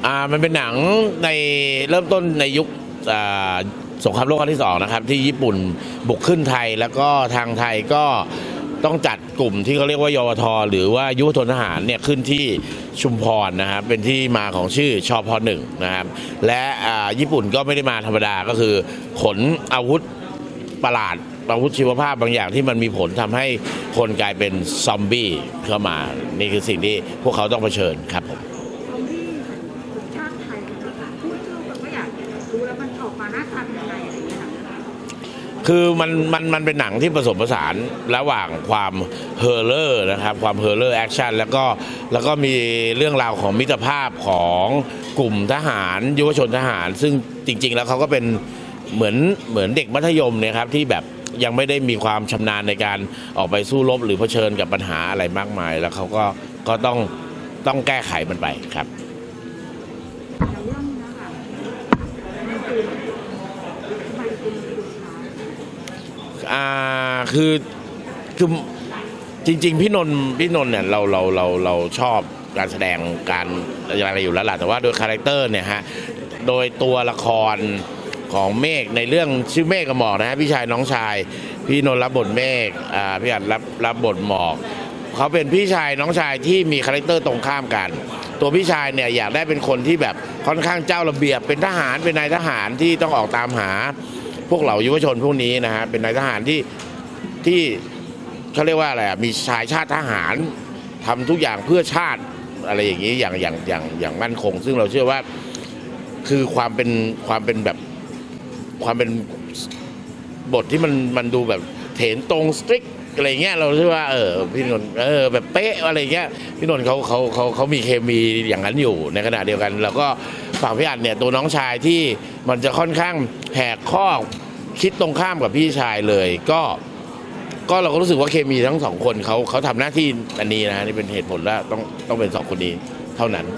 มันเป็นหนังในเริ่มต้นในยุคสงครามโลกครั้งที่2นะครับที่ญี่ปุ่นบุกขึ้นไทยแล้วก็ทางไทยก็ต้องจัดกลุ่มที่เขาเรียกว่ายวทหรือว่ายุวชนทหารเนี่ยขึ้นที่ชุมพรนะครับเป็นที่มาของชื่อชพ.1นะครับและญี่ปุ่นก็ไม่ได้มาธรรมดาก็คือขนอาวุธประหลาดอาวุธชีวภาพบางอย่างที่มันมีผลทำให้คนกลายเป็นซอมบี้เข้ามานี่คือสิ่งที่พวกเขาต้องเผชิญครับผมซอมบี้สัญชาติไทยนะคะพูดชื่อมันก็อยากดูแล้วมันออกมาหน้าตาเป็นยังไงอะไรอย่างเงี้ยค่ะคือมันเป็นหนังที่ผสมผสานระหว่างความเฮอร์เรอร์นะครับความเฮอร์เรอร์แอคชั่นแล้วก็มีเรื่องราวของมิตรภาพของกลุ่มทหารยุวชนทหารซึ่งจริงๆแล้วเขาก็เป็นเหมือนเด็กมัธยมเนี่ยครับที่แบบยังไม่ได้มีความชำนาญในการออกไปสู้รบหรือเผชิญกับปัญหาอะไรมากมายแล้วเขาก็ต้องแก้ไขมันไปครับเรื่องนี้นะคะมันคือทำไมคุณดูช้าคือจริงๆพี่นนท์เนี่ยเราชอบการแสดงการอะไรอยู่แล้วล่ะแต่ว่าโดยคาแรคเตอร์เนี่ยฮะโดยตัวละครของเมฆในเรื่องชื่อเมฆกับหมอกนะฮะพี่ชายน้องชายพี่นนท์รับบทเมฆพี่อัดรับบทหมอกเขาเป็นพี่ชายน้องชายที่มีคาแรคเตอร์ตรงข้ามกันตัวพี่ชายเนี่ยอยากได้เป็นคนที่แบบค่อนข้างเจ้าระเบียบเป็นทหารเป็นนายทหารที่ต้องออกตามหาพวกเหล่ายุวชนพวกนี้นะฮะเป็นนายทหารที่เขาเรียกว่าอะไรมีชายชาติทหารทำทุกอย่างเพื่อชาติอะไรอย่างนี้อย่างมั่นคงซึ่งเราเชื่อว่าคือความเป็นแบบความเป็นบทที่มันดูแบบเถนตรงสตริกอะไรเงี้ยเราเชื่อว่าพี่นนท์แบบเป๊ะอะไรเงี้ยพี่นนท์เขามีเคมีอย่างนั้นอยู่ในขณะเดียวกันแล้วก็ฝั่งพี่อัดเนี่ยตัวน้องชายที่มันจะค่อนข้างแหกข้อคิดตรงข้ามกับพี่ชายเลยก็เราก็รู้สึกว่าเคมีทั้งสองคนเขาทำหน้าที่อันนี้นะนี่เป็นเหตุผลว่าต้องเป็นสองคนนี้เท่านั้น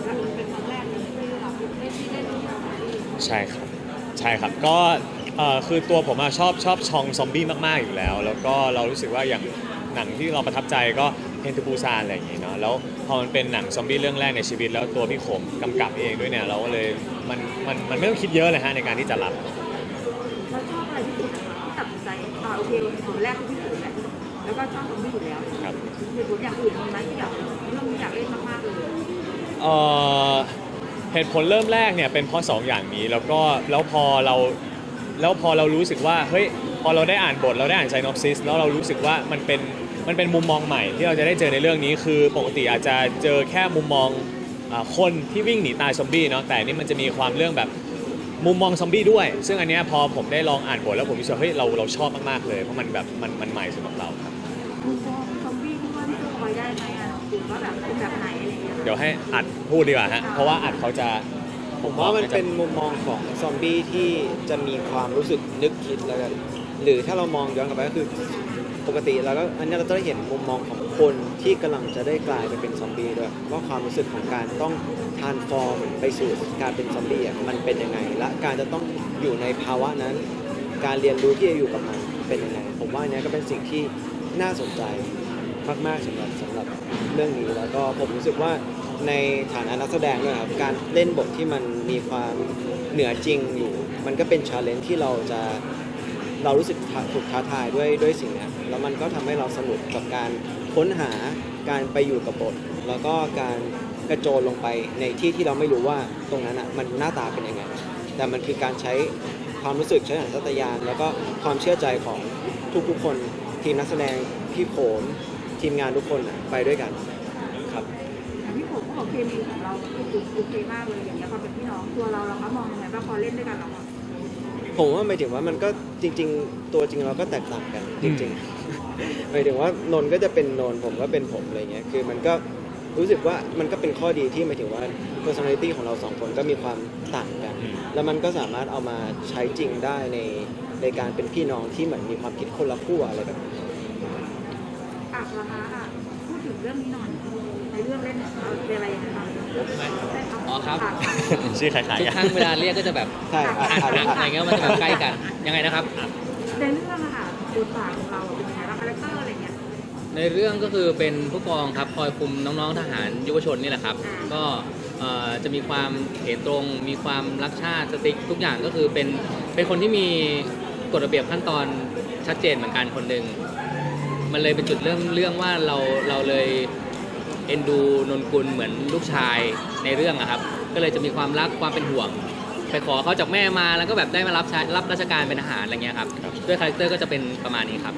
ใช่ครับก็คือตัวผมชอบชองซอมบี้มากๆอยู่แล้วก็เรารู้สึกว่าอย่างหนังที่เราประทับใจก็เทนทูปูซานอะไรอย่างงี้เนาะแล้วพอมันเป็นหนังซอมบี้เรื่องแรกในชีวิตแล้วตัวพี่ขมกำกับเองด้วยเนี่ยเราก็เลยมันไม่ต้องคิดเยอะเลยฮะในการที่จะรับเราชอบอะไรที่สุดที่ตัดสินใจโอเคตอนแรกคือพี่สุดแหละแล้วก็ชอบซอมบี้อยู่แล้วครับเหตุผลอย่างอื่นมีไหมที่อยากเรื่องอยากเล่นมากๆเลยเหตุผลเริ่มแรกเนี่ยเป็นเพราะ2อย่างนี้แล้วพอเรารู้สึกว่าเฮ้ยพอเราได้อ่านบทเราได้อ่านไซนอปซิสแล้วเรารู้สึกว่ามันเป็นมุมมองใหม่ที่เราจะได้เจอในเรื่องนี้คือปกติอาจจะเจอแค่มุมมองคนที่วิ่งหนีตายซอมบี้เนาะแต่นี่มันจะมีความเรื่องแบบมุมมองซอมบี้ด้วยซึ่งอันนี้พอผมได้ลองอ่านบทแล้วผมรู้สึกเฮ้ยเราชอบมากๆเลยเพราะมันแบบมันใหม่สำหรับเราครับมุมมองซอมบี้ที่ว่าที่คอยได้ไหมหรือว่าแบบเป็นแบบไหนอะไรเงี้ยเดี๋ยวให้อัดพูดดีกว่าฮะเพราะว่าอัดเขาจะผมว่ามันเป็นมุมมองของซอมบี้ที่จะมีความรู้สึกนึกคิดแล้วกันหรือถ้าเรามองย้อนกลับไปก็คือปกติแล้วก็อันนี้เราจะได้เห็นมุมมองของคนที่กำลังจะได้กลายไปเป็นซอมบี้ด้วยว่าความรู้สึกของการต้องทรานส์ฟอร์มไปสู่การเป็นซอมบี้มันเป็นยังไงและการจะต้องอยู่ในภาวะนั้นการเรียนรู้ที่จะอยู่กับมันเป็นยังไงผมว่าอันนี้ก็เป็นสิ่งที่น่าสนใจมากๆสำหรับเรื่องนี้แล้วก็ผมรู้สึกว่าในฐานะนักแสดงด้วยครับการเล่นบทที่มันมีความเหนือจริงอยู่มันก็เป็น challenge ที่เรารู้สึกถูกท้าทายด้วยสิ่งนี้แล้วมันก็ทำให้เราสนุกกับการค้นหาการไปอยู่กับบทแล้วก็การกระโจนลงไปในที่ที่เราไม่รู้ว่าตรงนั้นอ่ะมันหน้าตาเป็นยังไงแต่มันคือการใช้ความรู้สึกใช้สัญชาตญาณแล้วก็ความเชื่อใจของทุกคนทีมนักแสดงพี่โขนทีมงานทุกคนไปด้วยกันครับพี่ผมก็บอกเคมีของเราโอเคมากเลยอย่างเงี้ยพอเป็นพี่น้องตัวเราก็มองยังไงว่าพอเล่นด้วยกันเราผมว่าหมายถึงว่ามันก็จริงๆตัวจริงเราก็แตกต่างกันจริงๆหมายถึงว่านนก็จะเป็นนนผมก็เป็นผมอะไรเงี้ยคือมันก็รู้สึกว่ามันก็เป็นข้อดีที่หมายถึงว่า personality ของเรา2คนก็มีความต่างกันแล้วมันก็สามารถเอามาใช้จริงได้ในการเป็นพี่น้องที่เหมือนมีความคิดคนละขั้วอะไรแบบนี้นะคะพูดถึงเรื่องนี้หน่อยในเรื่องเล่นเราเป็นอะไรยังไงบ้างอ๋อครับชื่อขายทุกครั้งเวลาเรียกก็จะแบบใช่อะไรเงี้ยมันจะแบบใกล้กันยังไงนะครับในเรื่องอะค่ะบทบาทของเราเป็นยังไงบ้างคาแรคเตอร์อะไรเงี้ยในเรื่องก็คือเป็นผู้กองครับคอยคุมน้องๆทหารยุวชนนี่แหละครับก็จะมีความเหตุตรงมีความรักชาติสติ๊กทุกอย่างก็คือเป็นคนที่มีกฎระเบียบขั้นตอนชัดเจนเหมือนกันคนหนึ่งมันเลยเป็นจุดเรื่องว่าเราเลยเอ็นดูนนกุลเหมือนลูกชายในเรื่องอะครับก็เลยจะมีความรักความเป็นห่วงไปขอเขาจากแม่มาแล้วก็แบบได้มารับราชการเป็นทหารอะไรเงี้ยครับด้วยคาแรคเตอร์ก็จะเป็นประมาณนี้ครับ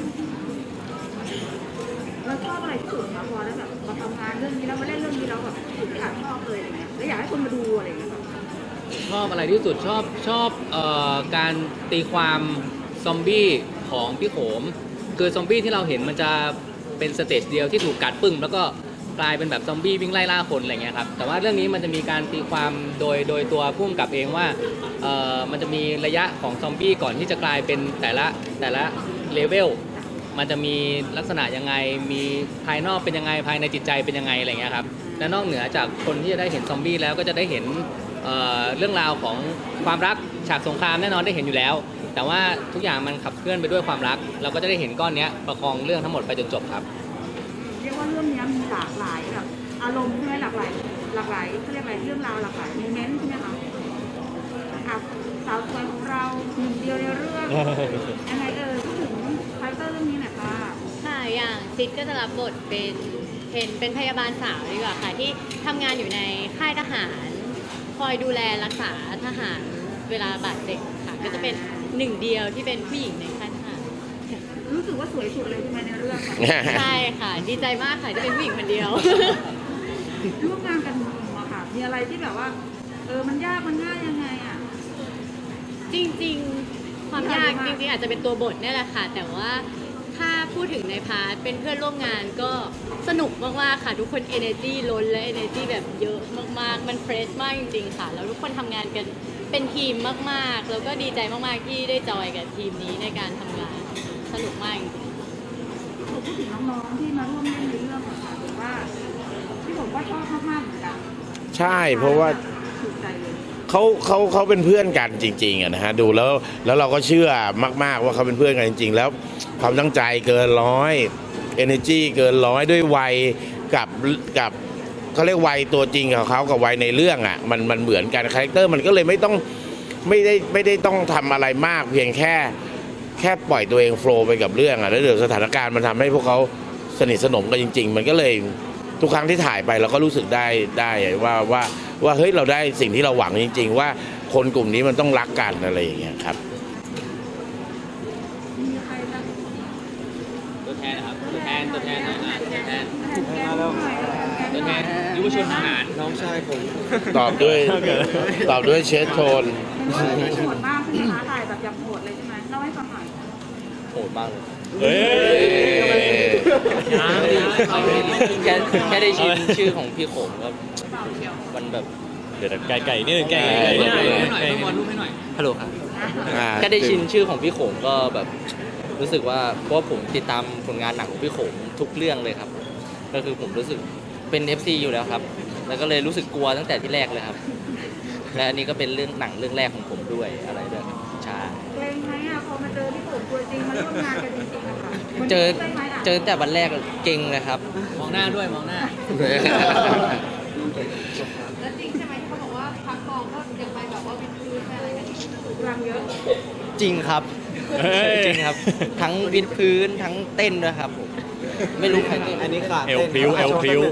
เราชอบอะไรที่สุดคะพอได้แบบมาทำงานเรื่องนี้แล้วมาเล่นเรื่องนี้แล้วแบบถึงที่ชอบเลยอะไรเงี้ยแล้วอยากให้คนมาดูอะไรเงี้ยแบบชอบอะไรที่สุดชอบการตีความซอมบี้ของพี่โขมคือซอมบี้ที่เราเห็นมันจะเป็นสเตจเดียวที่ถูกกัดปึ้งแล้วก็กลายเป็นแบบซอมบี้วิ่งไล่ล่าคนอะไรเงี้ยครับแต่ว่าเรื่องนี้มันจะมีการตีความโดยตัวผู้กำกับเองว่ามันจะมีระยะของซอมบี้ก่อนที่จะกลายเป็นแต่ละเลเวลมันจะมีลักษณะยังไงมีภายนอกเป็นยังไงภายในจิตใจเป็นยังไงอะไรเงี้ยครับและนอกเหนือจากคนที่จะได้เห็นซอมบี้แล้วก็จะได้เห็นเรื่องราวของความรักฉากสงครามแน่นอนได้เห็นอยู่แล้วแต่ว่าทุกอย่างมันขับเคลื่อนไปด้วยความรักเราก็จะได้เห็นก้อนนี้ประคองเรื่องทั้งหมดไปจนจบครับเรียกว่าเรื่องนี้มีหลากหลายแบบอารมณ์ใช่ไหมหลากหลายเขาเรียกอะไรเรื่องราวหลากหลายโมเมนต์ใช่ไหมคะสาวสวยของเราหนึ่งเดียวในเรื่องยังไงพูดถึงคาแรคเตอร์เรื่องนี้หน่อยค่ะค่ะอย่างซิดก็จะรับบทเป็นพยาบาลสาวดีกว่าค่ะที่ทำงานอยู่ในค่ายทหารคอยดูแลรักษาทหารเวลาบาดเจ็บค่ะก็จะเป็นหนึ่งเดียวที่เป็นผู้หญิงในค่ายทหารรู้สึกว่าสวยสุดเลยใช่ไหมในเรื่องค่ะใช่ค่ะดีใจมากค่ะที่เป็นผู้หญิงคนเดียวร่วมงานกันมาค่ะมีอะไรที่แบบว่ามันยากมันง่ายยังไงอ่ะจริงๆความยากจริงๆอาจจะเป็นตัวบทนี่แหละค่ะแต่ว่าถ้าพูดถึงในพาร์ทเป็นเพื่อนร่วมงานก็สนุกมากๆค่ะทุกคน energy ล้นและ energy แบบเยอะมากๆมันเฟรชมากจริงๆค่ะแล้วทุกคนทำงานกันเป็นทีมมากๆแล้วก็ดีใจมากๆที่ได้จอยกับทีมนี้ในการทำงานสนุกมากจริงๆพูดถึงน้องๆที่มาร่วมเล่นในเรื่องอะค่ะถือว่าที่ผมว่าชอบมากๆเหมือนกันใช่เพราะว่าถูกใจเลยเขาเป็นเพื่อนกันจริงๆอะนะฮะดูแล้วเราก็เชื่อมากๆว่าเขาเป็นเพื่อนกันจริงๆแล้วความตั้งใจเกินร้อย energy เกินร้อยด้วยวัยกับเขาเรียกวัยตัวจริงของเขากับวัยในเรื่องอ่ะมันเหมือนกันคาแรคเตอร์มันก็เลยไม่ได้ต้องทำอะไรมากเพียงแค่ปล่อยตัวเองโฟลว์ไปกับเรื่องอ่ะแล้วเดี๋ยวสถานการณ์มันทำให้พวกเขาสนิทสนมกันจริงๆมันก็เลยทุกครั้งที่ถ่ายไปเราก็รู้สึกได้ว่าเฮ้ยเราได้สิ่งที่เราหวังจริงๆว่าคนกลุ่มนี้มันต้องรักกันอะไรอย่างเงี้ยครับมีใครจะตัวแทนนะครับตัวแทนตัวแทนหน่อยนะตัวแทนแทนแกงหน่อยตัวแทนยุวชนทหารน้องชายผมตอบด้วยเชสโทนเห็นว่าโหดมากใช่ไหมคะถ่ายแบบอย่างโหดเลยใช่ไหมเล่าให้ฟังหน่อยโหดมากเลยเฮ้ยแค่ได้ยินชื่อของพี่โขมก็มันแบบเดี๋ยวไก่นี่ไก่รูปให้หน่อยรูปให้หน่อยฮัลโหลครับแค่ได้ยินชื่อของพี่โขมก็แบบรู้สึกว่าเพราะว่าผมติดตามผลงานหนังของพี่โขมทุกเรื่องเลยครับ ก็คือผมรู้สึกเป็น FC อยู่แล้วครับ แล้วก็เลยรู้สึกกลัวตั้งแต่ที่แรกเลยครับ และอันนี้ก็เป็นเรื่องหนังเรื่องแรกของผมด้วยอะไรด้วยครับใช่เกรงไหมอ่ะพอมาเจอที่ผมตัวจริงมาร่วมงานกันจริงๆอะค่ะเจอได้ไหมะเจอแต่วันแรกเก่งเลยครับมองหน้าด้วยมองหน้าแล้วจริงใช่ไหมที่เขาบอกว่าพักกองก็ยังไปแบบว่าวิดพื้นอะไรกันพลังเยอะจริงครับ จริงครับ ทั้งวิดพื้นทั้งเต้นด้วยครับผมไม่รู้ใครเต้นอันนี้ขาดเอวพริ้วเอวพริ้ว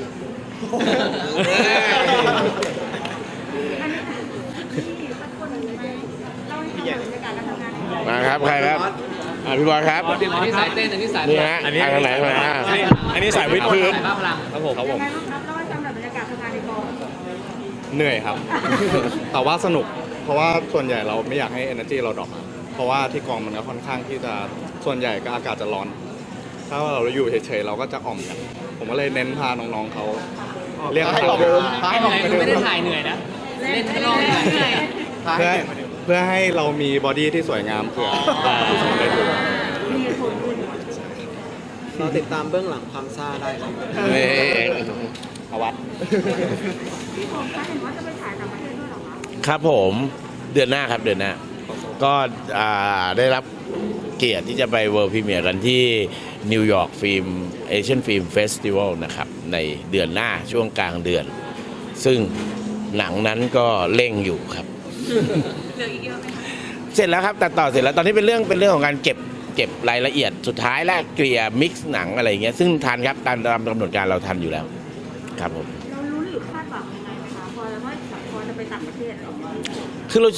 อันนี้ที่สักคนหนึ่งไหมเล่าให้ฟังหน่อยบรรยากาศการทำงานของเรามาครับใครครับพี่บอลครับอันนี้สายเต้นอันนี้สายนี่ฮะอันนี้ทางไหนมาอันนี้สายวิดพื้นสายบ้าพลังครับผมยังไงบ้างครับเล่าให้ฟังหน่อยบรรยากาศทำงานในกองเหนื่อยครับ แต่ว่าสนุก เพราะว่าส่วนใหญ่เราไม่อยากให้ energy เราดรอปเพราะว่าที่กองมันก็ค่อนข้างที่จะส่วนใหญ่ก็อากาศจะร้อน ถ้าเราอยู่เฉยๆเราก็จะอ่อมกัน ผมก็เลยเน้นพาน้องๆเขาเรียกไม่เขาได้ถ่ายเหนื่อยนะ เล่นข้างนอกเหนื่อยเพื่อให้เรามีบอดี้ที่สวยงามเผื่อผู้ชมได้ดูมีเหตุผลอื่นเราติดตามเบื้องหลังความซ่าได้ครับนี่เอาวัดพี่ผมคะเห็นว่าจะไปถ่ายต่างประเทศด้วยเหรอคะครับผมเดือนหน้าครับเดือนหน้า ก็ได้รับเกียรติที่จะไปเวิลด์พรีเมียร์กันที่นิวยอร์กฟิล์มเอเชียนฟิล์มเฟสติวัลนะครับในเดือนหน้าช่วงกลางเดือน ซึ่งหนังนั้นก็เร่งอยู่ครับเหลืออีกเยอะไหมคะเสร็จแล้วครับตัดต่อเสร็จแล้วตอนนี้เป็นเรื่องของการเก็บรายละเอียดสุดท้ายและเกลี่ยมิกซ์หนังอะไรอย่างเงี้ยซึ่งทันครับตามกำหนดการเราทันอยู่แล้วครับผมเราลุ้นหรือคาดหวังยังไงไหมคะพอแล้วว่าพอจะไปต่างประเทศอะไรอย่างเงี้ยคือ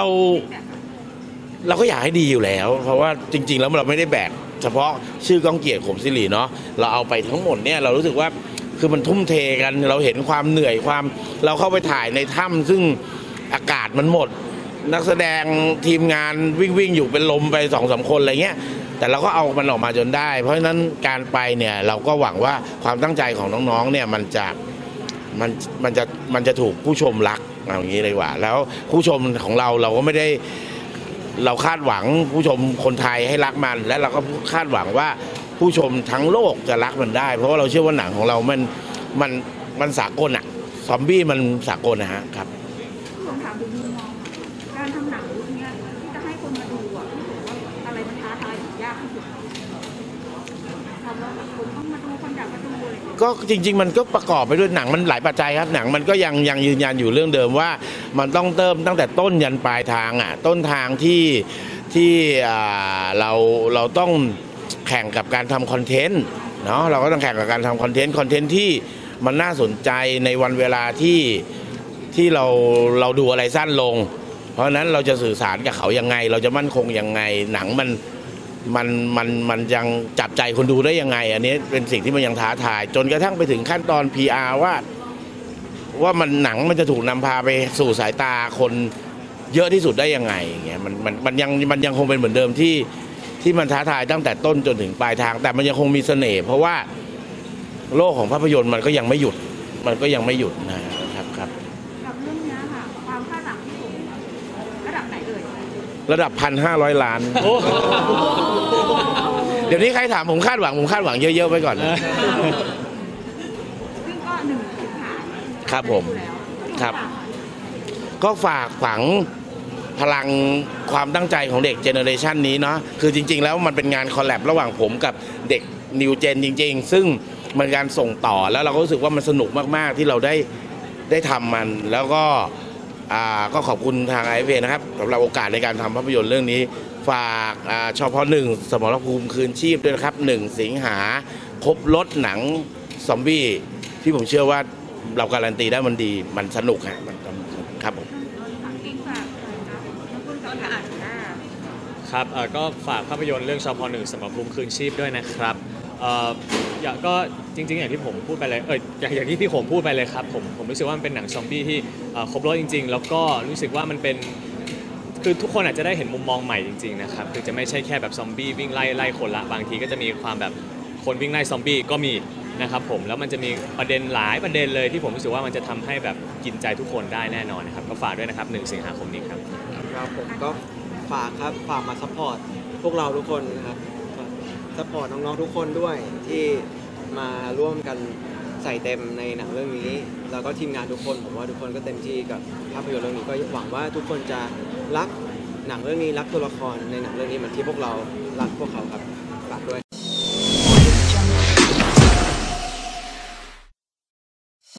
เราก็อยากให้ดีอยู่แล้ว เพราะว่าจริง ๆ แล้วเราไม่ได้แบกเฉพาะชื่อก้องเกียรติขมศิริเนาะเราเอาไปทั้งหมดเนี่ยเรารู้สึกว่าคือมันทุ่มเทกันเราเห็นความเหนื่อยความเราเข้าไปถ่ายในถ้ำซึ่งอากาศมันหมด นักแสดงทีมงานวิ่งอยู่เป็นลมไป2-3 คนอะไรเงี้ยแต่เราก็เอามันออกมาจนได้ เพราะฉะนั้นการไปเนี่ยเราก็หวังว่าความตั้งใจของน้องๆเนี่ยมันจะถูกผู้ชมรักเอาอย่างนี้เลยว่าแล้วผู้ชมของเราก็ไม่ได้เราคาดหวังผู้ชมคนไทยให้รักมัน และเราก็คาดหวังว่าผู้ชมทั้งโลกจะรักมันได้ เพราะว่าเราเชื่อว่าหนังของเรามันสากลอะซอมบี้มันสากลนะฮะครับลองถามถึงมุมมองการทำหนังเรื่องเนี้ยที่จะให้คนมาดูอ่ะที่บอกว่าอะไรมันท้าทายหรือยากที่สุดทำแล้วแบบคนต้องมาดูคนอยากมาดูอะไรอย่างเงี้ยก็จริง ๆ มันก็ประกอบไปด้วยหนังมันหลายปัจจัยครับหนังมันก็ยังยืนยันอยู่เรื่องเดิมว่ามันต้องเติมตั้งแต่ต้นยันปลายทางอ่ะต้นทางที่เราต้องแข่งกับการทำคอนเทนต์เนาะเราก็ต้องแข่งกับการทำคอนเทนต์ที่มันน่าสนใจในวันเวลาที่เราดูอะไรสั้นลง เพราะฉะนั้นเราจะสื่อสารกับเขายังไง เราจะมั่นคงยังไงหนังมันยังจับใจคนดูได้ยังไง อันนี้เป็นสิ่งที่มันยังท้าทาย จนกระทั่งไปถึงขั้นตอน PR ว่ามันหนังมันจะถูกนำพาไปสู่สายตาคนเยอะที่สุดได้ยังไงอย่างเงี้ยมันยังคงเป็นเหมือนเดิมที่มันท้าทายตั้งแต่ต้นจนถึงปลายทาง แต่มันยังคงมีเสน่ห์เพราะว่าโลกของภาพยนตร์มันก็ยังไม่หยุดนะครับกับเรื่องเนี้ยค่ะความคาดหวังที่สูงระดับไหนเอ่ยระดับ 1,500 ล้าน เดี๋ยวนี้ใครถามผมคาดหวังเยอะๆไว้ก่อนซึ่งก็1 สิงหาครับผมครับ ก็ฝากฝังพลังความตั้งใจของเด็กเจเนอเรชันนี้เนาะคือจริงๆแล้วมันเป็นงานคอลแลบระหว่างผมกับเด็กนิวเจนจริงๆซึ่งมันการส่งต่อแล้วเราก็รู้สึกว่ามันสนุกมากๆที่เราได้ทำมันแล้วก็ขอบคุณทางไอเอนะครับสำหรับโอกาสในการทำภาพยนตร์เรื่องนี้ฝากชพ.1 สมรภูมิคืนชีพด้วยนะครับ1 สิงหาครบรถหนังซอมบี้ที่ผมเชื่อว่าเราการันตีได้มันดีมันสนุกฮะมันครับผมครับก็ฝากภาพยนตร์เรื่องชพ.1 สมรภูมิคืนชีพด้วยนะครับก็จริงๆอย่างที่ผมพูดไปเลยอย่างที่พี่โขมพูดไปเลยครับผมรู้สึกว่ามันเป็นหนังซอมบี้ที่ครบรสจริงๆแล้วก็รู้สึกว่ามันเป็นคือทุกคนอาจจะได้เห็นมุมมองใหม่จริงๆนะครับคือจะไม่ใช่แค่แบบซอมบี้วิ่งไล่คนละบางทีก็จะมีความแบบคนวิ่งไล่ซอมบี้ก็มีนะครับผมแล้วมันจะมีประเด็นหลายประเด็นเลยที่ผมรู้สึกว่ามันจะทำให้แบบกินใจทุกคนได้แน่นอนนะครับก็ฝากด้วยนะครับ1 สิงหาคมนี้ครับครับผมก็ฝากมาซัพพอร์ตพวกเราทุกคนนะครับซัพพอร์ตน้องๆทุกคนด้วยที่มาร่วมกันใส่เต็มในหนังเรื่องนี้แล้วก็ทีมงานทุกคนผมว่าทุกคนก็เต็มที่กับภาพยนตร์เรื่องนี้ก็หวังว่าทุกคนจะรักหนังเรื่องนี้รักตัวละครในหนังเรื่องนี้เหมือนที่พวกเรารักพวกเขาครับฝากด้วย